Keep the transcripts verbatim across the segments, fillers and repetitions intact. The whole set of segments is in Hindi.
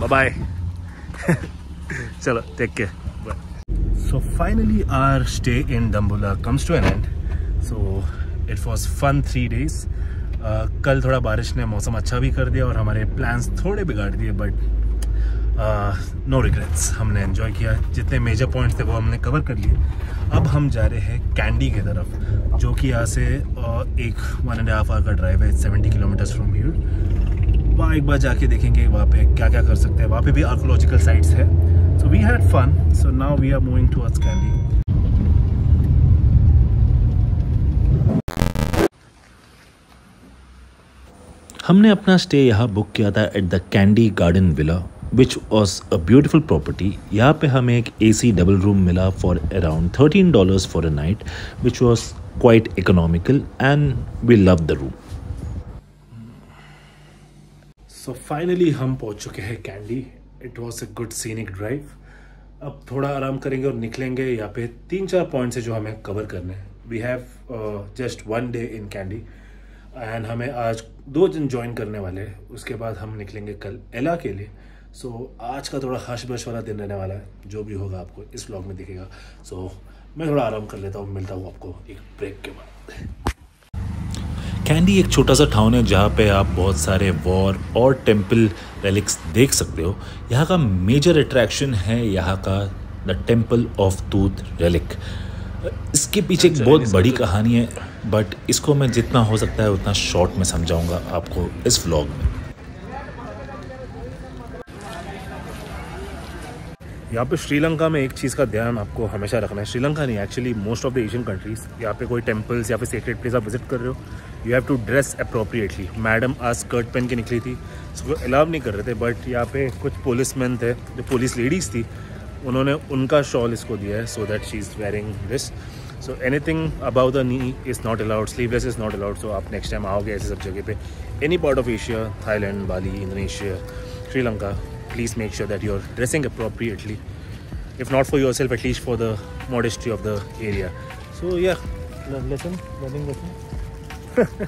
Bye bye. चलो take care, bye. So finally our stay in Dambulla comes to an end. So it was fun three days. कल थोड़ा बारिश ने मौसम अच्छा भी कर दिया और हमारे प्लान्स थोड़े बिगाड़ दिए, बट नो रिग्रेट्स। हमने एंजॉय किया, जितने मेजर पॉइंट्स थे वो हमने कवर कर लिए। अब हम जा रहे हैं कैंडी की तरफ, जो कि यहाँ से uh, एक वन एंड हाफ आवर का ड्राइव है, सेवेंटी किलोमीटर्स फ्रॉम हियर। वहाँ एक बार जाके देखेंगे वहाँ पे क्या क्या कर सकते हैं। वहाँ पे भी आर्कोलॉजिकल साइट्स है। So we had fun, so now we are moving towards Kandy. हमने अपना स्टे यहाँ बुक किया था at the Kandy garden villa, which was a beautiful property. यहाँ पे हमें एक एसी डबल रूम मिला for around thirteen dollars for a night, which was quite economical and we love the room. So finally हम पहुँच चुके हैं Kandy. It was a good scenic drive. अब थोड़ा आराम करेंगे और निकलेंगे। यहाँ पे तीन चार पॉइंट्स है जो हमें कवर करने हैं। We have just one day in Kandy and हमें आज दो दिन ज्वाइन करने वाले हैं। उसके बाद हम निकलेंगे कल एला के लिए। सो so, आज का थोड़ा हश बश वाला दिन रहने वाला है। जो भी होगा आपको इस व्लॉग में दिखेगा। सो so, मैं थोड़ा आराम कर लेता हूँ, मिलता हूँ आपको एक ब्रेक के बाद। कैंडी एक छोटा सा टाउन है जहाँ पे आप बहुत सारे वॉर और टेम्पल रेलिक्स देख सकते हो। यहाँ का मेजर अट्रैक्शन है यहाँ का the temple of tooth relic. इसके पीछे एक बहुत बड़ी कहानी है, बट इसको मैं जितना हो सकता है उतना शॉर्ट में समझाऊंगा आपको इस व्लॉग में। यहाँ पे श्रीलंका में एक चीज़ का ध्यान आपको हमेशा रखना है। श्रीलंका नहीं, actually most of the Asian countries, यहाँ पे कोई टेम्पल्स या फिर सेक्रेड प्लेस आप विजिट कर रहे हो, you have to dress appropriately. Madam आज स्कर्ट पहन के निकली थी, उसको अलाउ नहीं कर रहे थे, बट यहाँ पे कुछ पुलिसमैन थे, जो पुलिस लेडीज़ थी, उन्होंने उनका शॉल इसको दिया है, so that she is wearing this. So anything about the knee is not allowed, sleeveless is not allowed. So आप नेक्स्ट टाइम आओगे ऐसे सब जगह पे, any part of Asia, Thailand, Bali, Indonesia, Sri Lanka, please make sure that you're dressing appropriately, if not for yourself, at least for the modesty of the area. So yeah, lesson, learning lesson.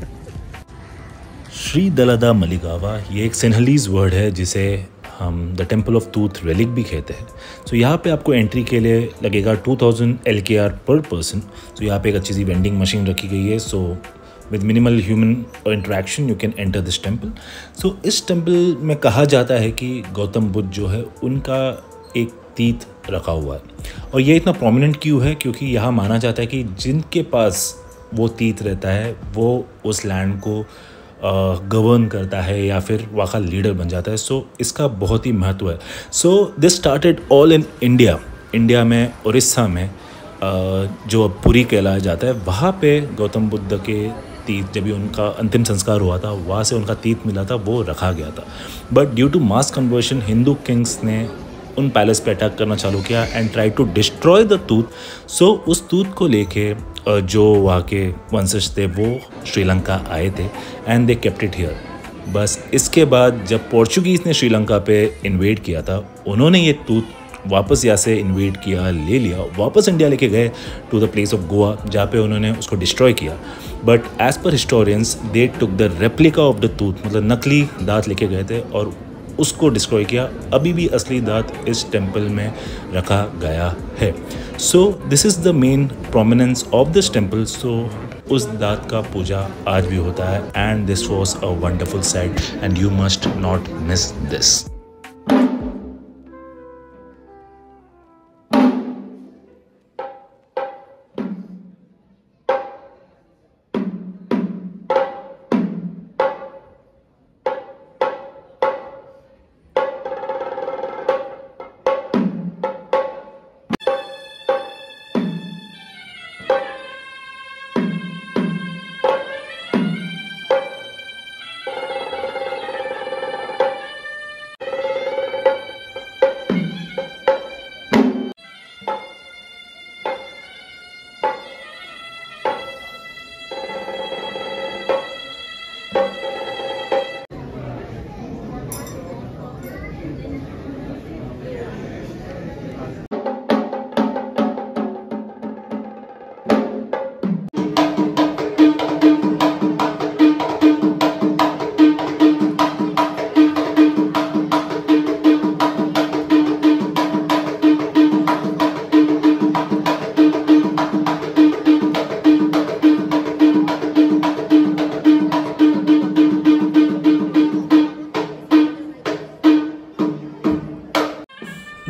Sri Dalada Maligawa ये एक सिन्हलीज वर्ड है जिसे हम the temple of tooth relic भी कहते हैं। सो so, यहाँ पे आपको एंट्री के लिए लगेगा two thousand L K R पर पर्सन। सो यहाँ पे एक अच्छी सी वेंडिंग मशीन रखी गई है। So with minimal human interaction you can enter this temple. So इस टेम्पल में कहा जाता है कि गौतम बुद्ध जो है उनका एक तीत रखा हुआ है। और ये इतना प्रोमिनेंट क्यों है, क्योंकि यहाँ माना जाता है कि जिनके पास वो तीत रहता है वो उस लैंड को गवर्न करता है या फिर वहाँ का लीडर बन जाता है। सो so, इसका बहुत ही महत्व है। So this started all in India. India में उड़ीसा में uh, जो पुरी कहलाया जाता है, वहाँ पे गौतम बुद्ध के तीत, जब भी उनका अंतिम संस्कार हुआ था, वहाँ से उनका तीत मिला था, वो रखा गया था। But due to mass conversion Hindu kings ने उन पैलेस पे अटैक करना चालू किया and try to destroy the tooth. So उस टूथ को लेके जो वहाँ के वंशज थे वो श्रीलंका आए थे and they kept it here. बस इसके बाद जब पोर्चुगीज़ ने श्रीलंका पे इन्वेड किया था, उन्होंने ये टूथ वापस यहाँ से इन्वेड किया, ले लिया, वापस इंडिया लेके गए to the place of Goa, जहाँ पे उन्होंने उसको डिस्ट्रॉय किया। But as per historians they took the replica of the tooth, मतलब नकली दांत लेके गए थे और उसको डिस्ट्रॉय किया। अभी भी असली दांत इस टेम्पल में रखा गया है। So this is the main prominence of this temple. So उस दांत का पूजा आज भी होता है and this was a wonderful sight and you must not miss this.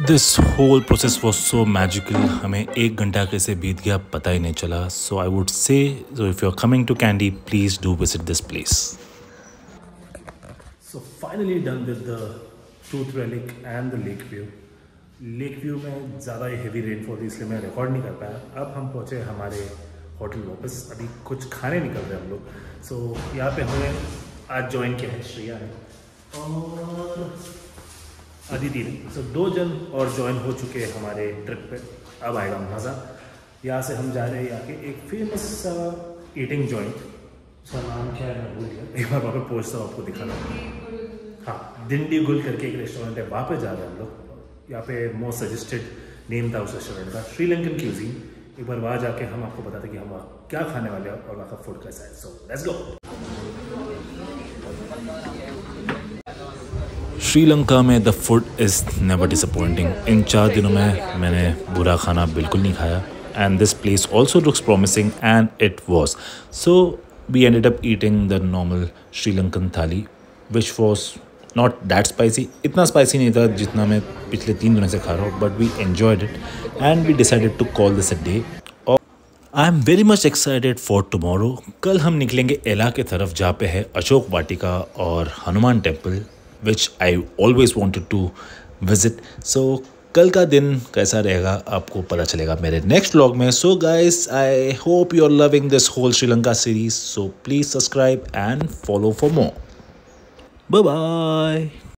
This whole process was so magical. हमें एक घंटा कैसे बीत गया पता ही नहीं चला. सो I would say so if you are coming to Kandy please do visit this place. So finally done with the tooth relic and the lake view. Lake view में ज़्यादा हेवी रेनफॉल थी इसलिए मैं रिकॉर्ड नहीं कर पाया. अब हम पहुँचे हमारे होटल वापस. अभी कुछ खाने निकल रहे हम लोग. सो so, यहाँ पे हमें आज ज्वाइन किया है श्रेया है और अदिति ने. सो so, दो जन और ज्वाइन हो चुके हैं हमारे ट्रिप पे. अब आएगा मज़ा. यहाँ से हम जा रहे हैं यहाँ के एक फेमस ईटिंग जॉइंट. उसका नाम क्या है मैं भूल गया. एक बार वहाँ पे पहुँचता हूँ आपको दिखाना. हाँ, दिंडी गुल करके एक रेस्टोरेंट है, वहाँ पे जा रहे हैं हम लोग. यहाँ पे मोस्ट सजेस्टेड नेम था उस रेस्टोरेंट का, श्रीलंकन क्यूजीन. एक बार वहाँ जाके हम आपको बताते कि हम वहाँ क्या खाने वाले हैं और वहाँ का फूड कैसा है. So let's go. श्रीलंका में the food is never disappointing. इन चार दिनों में मैंने बुरा खाना बिल्कुल नहीं खाया. And this place also looks promising and it was. So we ended up eating the normal Sri Lankan thali which was not that spicy. इतना स्पाइसी नहीं था जितना मैं पिछले तीन दिनों से खा रहा हूँ, but we enjoyed it and we decided to call this a day. और I am very much excited for tomorrow. कल हम निकलेंगे एला की तरफ जहाँ पे है अशोक वाटिका और Hanuman temple which I always wanted to visit. So कल का दिन कैसा रहेगा आपको पता चलेगा मेरे नेक्स्ट व्लॉग में. So guys, I hope you are loving this whole Sri Lanka series. So please subscribe and follow for more. Bye bye.